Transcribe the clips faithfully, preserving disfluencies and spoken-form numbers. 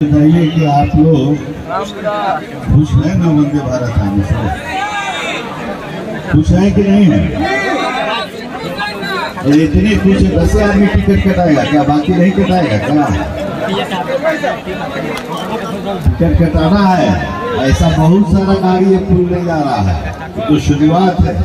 बताइए कि आप लोग खुश हैं ना वंदे भारत आने से? खुश है कि नहीं है? और इतने खुश है, दस आदमी टिकट कटाएगा क्या? बाकी नहीं कटाएगा क्या? टिकट कटाना है। ऐसा बहुत सारा गाड़ी ये खुलने जा रहा है, तो शुरुआत है।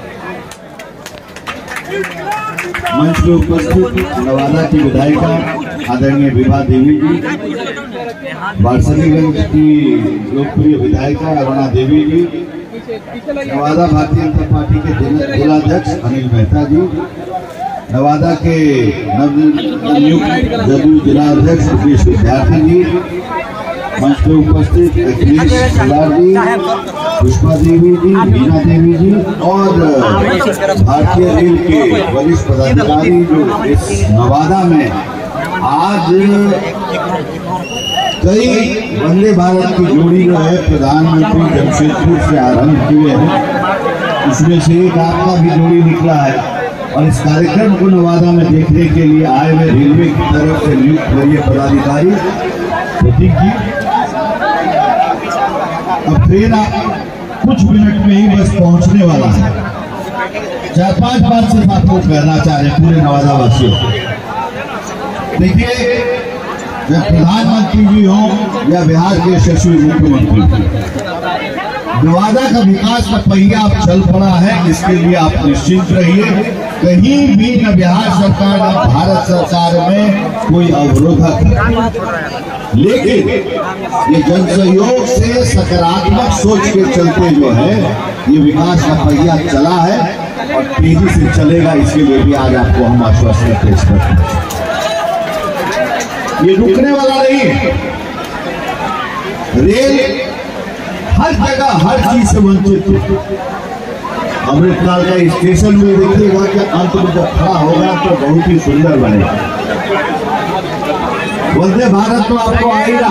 मंच में उपस्थित नवादा की विधायिका आदरणीय विभा देवी जी, वारसलीगंज की लोकप्रिय विधायिका अरुणा देवी जी, नवादा भारतीय जनता पार्टी के जिलाध्यक्ष अनिल मेहता जी, नवादा के नवनियुक्त जदयू जिलाध्यक्ष सुरेश विद्यार्थी जी, मंच में उपस्थित अखिलेश कुमार जी, पुष्पा देवी जी, मीना देवी जी और भारतीय रेल के वरिष्ठ पदाधिकारी जो इस नवादा में आज कई वंदे भारत की जोड़ी जो है प्रधानमंत्री जमशेदपुर से आरंभ किए हैं, उसमें से एक आपका भी जोड़ी निकला है। और इस कार्यक्रम को नवादा में देखने के लिए आए हुए रेलवे की तरफ से नियुक्त वरीय पदाधिकारी प्रतीक जी, अब ट्रेन कुछ मिनट में ही बस पहुंचने वाला है। चार पांच बार सिर्फ आपको कहना चाह रहे हैं पूरे नवादा वासियों, देखिए जब प्रधानमंत्री जी हो या बिहार के यशस्वी मुख्यमंत्री, नवादा का विकास का पहिया अब चल पड़ा है। इसके लिए आप निश्चिंत रहिए, कहीं भी न बिहार सरकार न भारत सरकार में कोई अवरोधक, लेकिन ये जन सहयोग से सकारात्मक सोच के चलते जो है ये विकास का पहिया चला है और तेजी से चलेगा। इसके लिए भी आज आपको हम आश्वासन पेश करते हैं, ये रुकने वाला नहीं है। रेल हर जगह हर चीज से वंचित है। अमृतलाल का स्टेशन में देखिएगा कि अंत में जब खड़ा होगा तो बहुत ही सुंदर बनेगा। वंदे भारत तो आपको आएगा,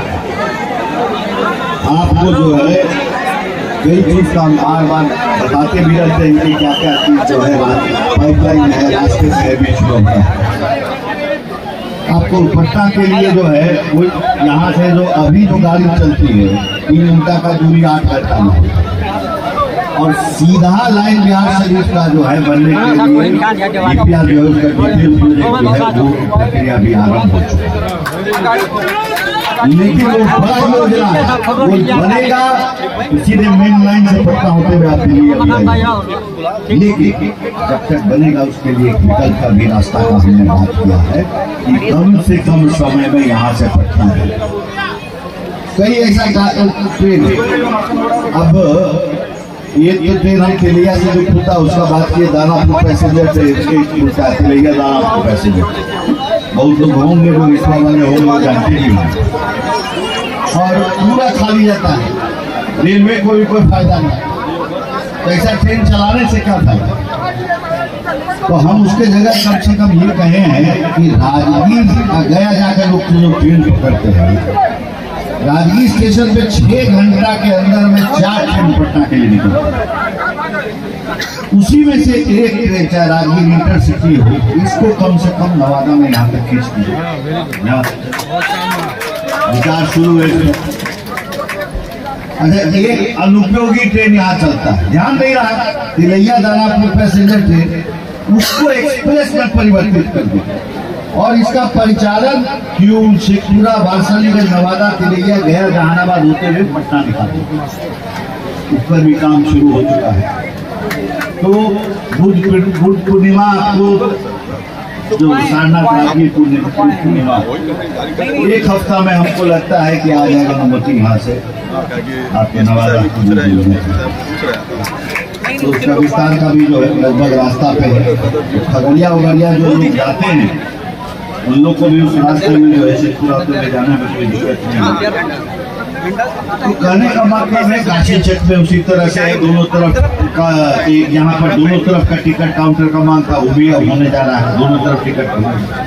आपको जो है कई चीज का बार बार बताते भी रहते हैं कि क्या क्या चीज जो है पाइपलाइन है, रास्ते से है, बीच में होता है। आपको पटना के लिए जो है वो यहाँ से जो अभी जो गाड़ी चलती है तीन घंटा का दूरी आठ घंटा में, और सीधा लाइन बिहार शरीफ का जो है बनने के लिए डीपीआर जो है उसका डिटेल प्रोजेक्ट जो है वो प्रक्रिया भी आरम्भ हो चुका है। लेकिन वो बड़ा योजना है, वो बनेगा सीधे मेन लाइन से पटना होते हुए आपके लिए अभी, लेकिन जब तक बनेगा उसके लिए विकल्प का भी रास्ता का हमने बात किया है कि कम से कम समय में यहाँ से पटना है। कई ऐसा ट्रेन अब ये तो ट्रेन हम तिलैया से जो खुलता उसका बात किए, दानापुर पैसेंजर से तिलैया दानापुर पैसेंजर बहुत लोग होंगे, वो रिश्ता वाले होंगे जानते ही हैं, और पूरा खाली जाता है। रेलवे को भी कोई फायदा नहीं, तो ऐसा ट्रेन चलाने से क्या फायदा? तो हम उसके जगह कम से कम ये कहे हैं कि राजगीर गया जाकर लोग जो ट्रेन पकड़ते हैं, राजगीर स्टेशन पे छह घंटा के अंदर में चार ट्रेन पटना के लिए निकलती, उसी में से एक ट्रेन चाहे राजगीर इंटरसिटी हो, इसको कम से कम नवादा में यहाँ तक खींच दीजिए। विचार शुरू है। अच्छा, एक अनुपयोगी ट्रेन यहाँ चलता है, ध्यान नहीं रहा, तिलैया दानापुर पैसेंजर ट्रेन, उसको एक्सप्रेस में परिवर्तित कर दिया और इसका परिचालन क्यूल शेखपुरा वारसलीगंज नवादा तिलैया गया जहानाबाद होते हुए पटना निकाला, उस पर भी काम शुरू हो चुका है। तो बुध पूर्णिमा आपको जो सारनाथ की पूर्णिमा एक हफ्ता में हमको लगता है कि आ जाएगा अनुमति यहाँ से आपके नवादा तो उसका विस्तार का भी जो है लगभग रास्ता पे है। खगड़िया उगड़िया जो लोग जाते हैं उन लोग को भी उस रास्ते में जो है शेखपुरा होते हुए जाने में कोई दिक्कत नहीं। तो कहने का मतलब है काशी चक में उसी तरह से दोनों तरफ का यहाँ पर दोनों तरफ का टिकट काउंटर का मांग था, वो भी अब होने जा रहा है। दोनों तरफ टिकट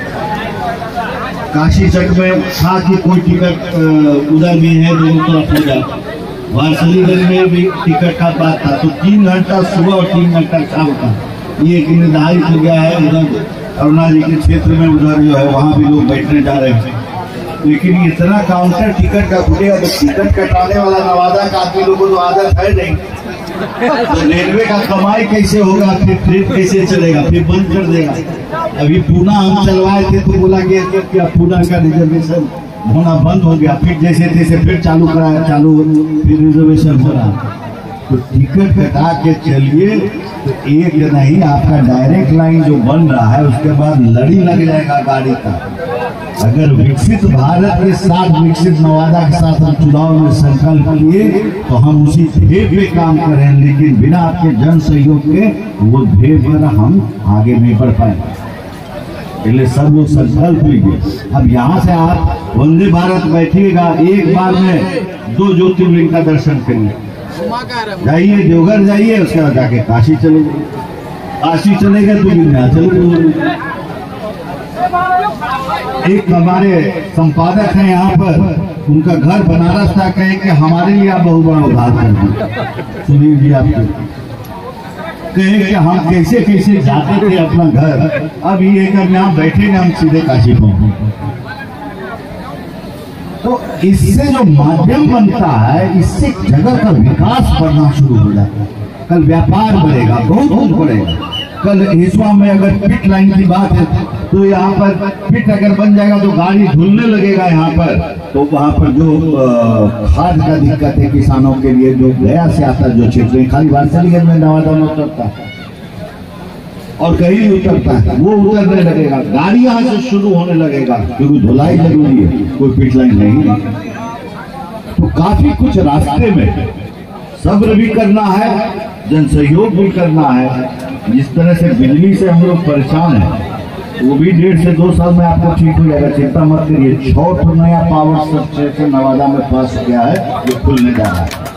काशी चक में था कि कोई टिकट उधर भी है, दोनों तरफ हो जाए। वारसलीगंज में भी टिकट का बात था, तो तीन घंटा सुबह और तीन घंटा शाम का ये एक निर्धारित हो गया है। उधर अरुणा जी के क्षेत्र में उधर जो है वहाँ भी लोग बैठने जा रहे हैं। लेकिन इतना काउंटर टिकट का खुलेगा तो टिकट कटाने वाला नवादा का आदमी लोगों को तो आदत है नहीं, तो रेलवे का कमाई कैसे होगा, फिर ट्रेन कैसे चलेगा, फिर बंद कर देगा। अभी पूना हम चलवाए थे तो बोला कि क्या पूना का रिजर्वेशन होना बंद हो गया, फिर जैसे तैसे फिर चालू कराया, चालू फिर रिजर्वेशन हो रहा। तो टिकट कटा के चलिए तो एक नहीं, आपका डायरेक्ट लाइन जो बन रहा है उसके बाद लड़ी लग जाएगा गाड़ी का। अगर विकसित भारत के साथ, विकसित नवादा के साथ हम चुनाव में संकल्प लिए तो हम उसी ध्येय पे काम करें, लेकिन बिना आपके जन सहयोग के वो ध्येय पर हम आगे नहीं बढ़ पाएंगे। इसलिए सब लोग संकल्प लीजिए। अब यहाँ से आप वंदे भारत बैठिएगा, एक बार में दो ज्योतिर्लिंग का दर्शन करिए, जाइए देवघर जाइए, उसके बाद जाके काशी चले जाइए, काशी चले गए तो विंध्याचल चले। एक हमारे संपादक हैं यहाँ पर, उनका घर बनारस था, कहे कि हमारे लिए आप बहुत बड़ा उद्धार कर दिए। सुनील जी आपके कहे कि हम कैसे कैसे जाते थे अपना घर, अब ये करने हम बैठे हम सीधे काशी पहुंचे। तो इससे जो माध्यम बनता है, इससे जगह का विकास बढ़ना शुरू हो जाता है। कल व्यापार बढ़ेगा, बहुत बहुत बढ़ेगा। कल हिस्सा में अगर पिट लाइन की बात है तो यहाँ पर पिट अगर बन जाएगा तो गाड़ी धुलने लगेगा यहाँ पर, तो वहाँ पर जो खाद का दिक्कत है किसानों के लिए, जो गया से आता जो क्षेत्र में खाली वारसलीगंज में नवादा में उतरता है और कहीं उतरता है, वो उतरने लगेगा, गाड़ी यहाँ से शुरू होने लगेगा, क्योंकि धुलाई जरूरी है, कोई पिट लाइन नहीं। तो काफी कुछ रास्ते में सब्र भी करना है, जन सहयोग भी करना है। जिस तरह से बिजली से हम लोग परेशान हैं, वो भी डेढ़ से दो साल में आपको ठीक हो जाएगा, चिंता मत करिए। छह नया पावर सबस्टेशन नवादा में पास हो गया है, जो खुलने जा रहा है।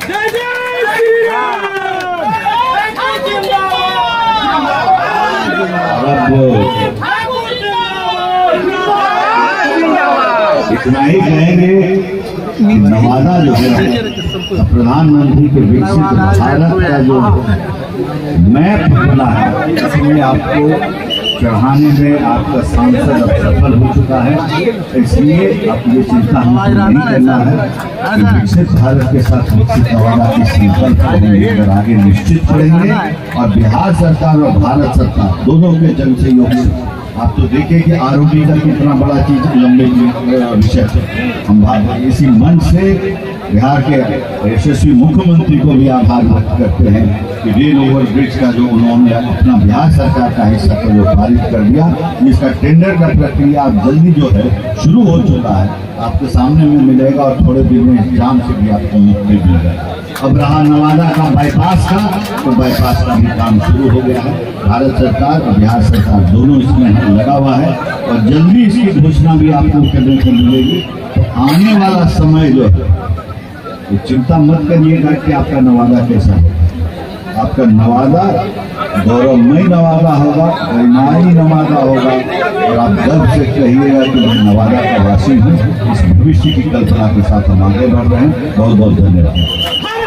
इतना ही कहेंगे कि नवादा जो है प्रधानमंत्री के विकसित भारत का जो मैप बना है, इसमें आपको चढ़ाने में आपका सांसद अब सफल हो चुका है। इसलिए आप ये चिंता हमको नहीं करना है कि विकसित भारत के साथ विकसित नवादा की संकल्प लेकर आगे निश्चित बढ़ेंगे। और बिहार सरकार और भारत सरकार दोनों के जन सहयोग से आप तो देखें कि आरोपी का कितना बड़ा चीज लंबे विषय हम भाग इसी मंच से बिहार के यशस्वी मुख्यमंत्री को भी आभार व्यक्त करते हैं कि रेल ओवर ब्रिज का जो उन्होंने अपना बिहार सरकार का हिस्सा को जो पारित कर दिया, इसका टेंडर का प्रक्रिया अब जल्दी जो है शुरू हो चुका है, आपके सामने में मिलेगा और थोड़े दिन में एग्जाम से भी आपको मुक्ति मिलेगा। अब रहा नवादा का बाईपास का, तो बाईपास का भी काम शुरू हो गया है। भारत सरकार और बिहार सरकार दोनों इसमें लगा हुआ है और जल्दी इसकी घोषणा भी आपको करने को मिलेगी। तो आने वाला समय जो है, तो चिंता मत करिएगा कि आपका नवादा कैसा है। आपका नवादा गौरवमय नवादा होगा, गरिमाई नवादा होगा, और आप गर्व से कहिएगा कि मैं नवादा का वासी हूँ। इस भविष्य की कल्पना के साथ हम आगे बढ़ रहे हैं। बहुत बहुत धन्यवाद।